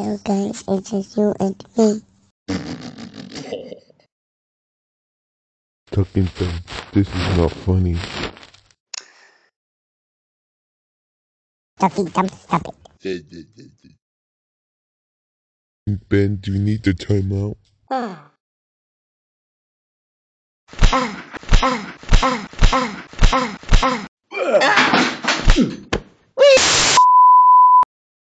Hello guys, it's just you and me. Tuckington, this is not funny. Tuckington, stop it. Ben, do you need the timeout? Ah, ah, ah, ah, ah, ah.